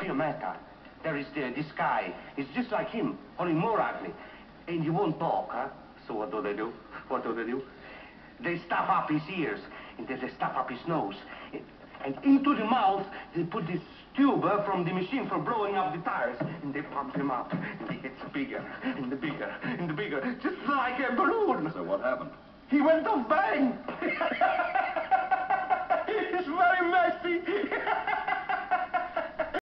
see a matter. There is this guy. He's just like him, only more ugly. And he won't talk, huh? So what do they do? What do they do? They stuff up his ears, and then they stuff up his nose. And into the mouth, they put this tube from the machine for blowing up the tires, and they pump him up, and he gets bigger, and bigger, and bigger, just like a balloon. So what happened? He went off bang!